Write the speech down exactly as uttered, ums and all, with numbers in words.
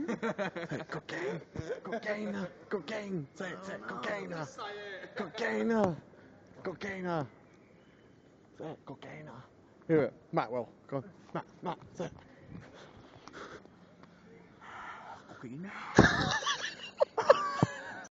Say it, cocaine. Cocaine. Cocaine. Say it, say it, cocaine. Cocaine. Cocaine. Say it, cocaine. Here, Matt will. Go on. Matt, Matt, say it. Cocaine.